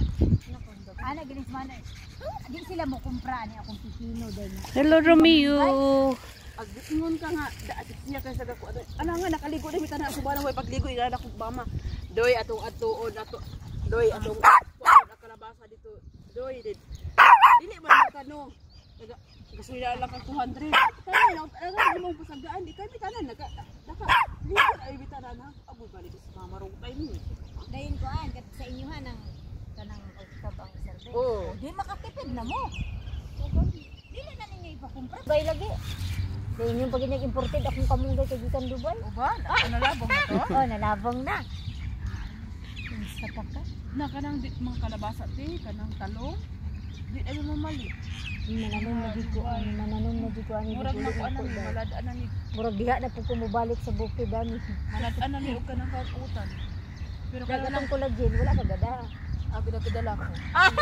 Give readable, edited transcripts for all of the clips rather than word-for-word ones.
Ana ginis man. Di sila mo kumpra ni akong pipino din. Hello Romeo. Agingon ka nga niya kay sa dako. Ana nga nakaligo na mitana sa bana way pagligo ina na kog mama. Doy atong atuon ato. Doy atong kalabasa dito. Doy din. Dili man makano. Gasuya lang kag 200. Kaya lang mo pasagaan di kay bitanan naka ligo ay bitanan ha. Agoy balik sa mama rong time ni. Dayon ko an kat sa inyo nang kanang tabang serbe. Oh. Di makatipid na mo. Dili na ninyo ipakumpra. Bay lagi. Dayon yung pag imported akong kamunggay kay gikan Dubai. Uban, nalabong na to. Oh, nalabong na. Sa taka. Na kanang di mga kalabasa ti, kanang talong. Di ay mamali. Mananong na di ko ani. Murag na ko ana ni maladaan na ni. Murag diha na pud ko mobalik sa bukid dani. Maladaan na ni og kanang kautan. Pero Kaya kanang katong collagen wala ka gada. abi na pidala ko.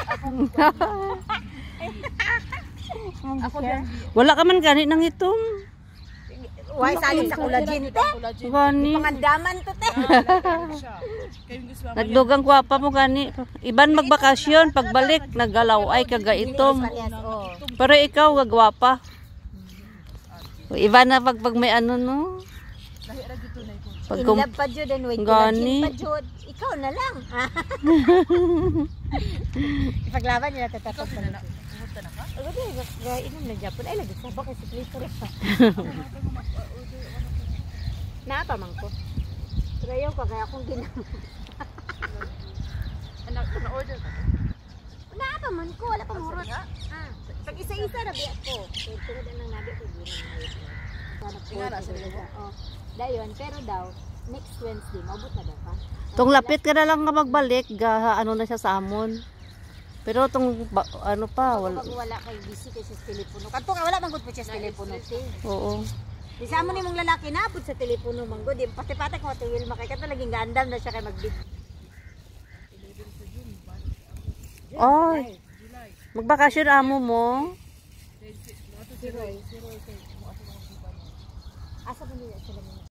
Ako din. Wala ka man gani nang itong. Why salin sa collagen te? Gani. Pangandaman to te. Nagdugang gwapa mo gani. Iban magbakasyon pagbalik naggalaw ay kagaitom. Pero ikaw gagwapa. Iba na pag may ano no. Inlove pa jud and wait Gani. pa jud. Ikaw na lang. Ipaglaban nila tatapos na. Ano ba inom na Japon ay lagi sabak sa Twitter pa. Napa man ko. Trayo pa kaya akong ginamo. Anak na order ka. Napa man ko wala pa murot. Pag isa-isa na biya ko. Tungod nang nabi ko gina. Oh. Dayon pero daw next Wednesday maabot na daw pa. Tung lapit ka na lang nga magbalik, ano na siya sa amon. Pero tong ano pa, wala kay busy kay sa telepono. Kadto ka wala man gud po siya sa telepono ti. Oo. Di sa amon nimong lalaki na pud sa telepono man gud, pati-pati ko tuwil makay kadto laging gandam na siya kay magbid. Ay. Magbakasyon amo mo. Asa ba niya sila?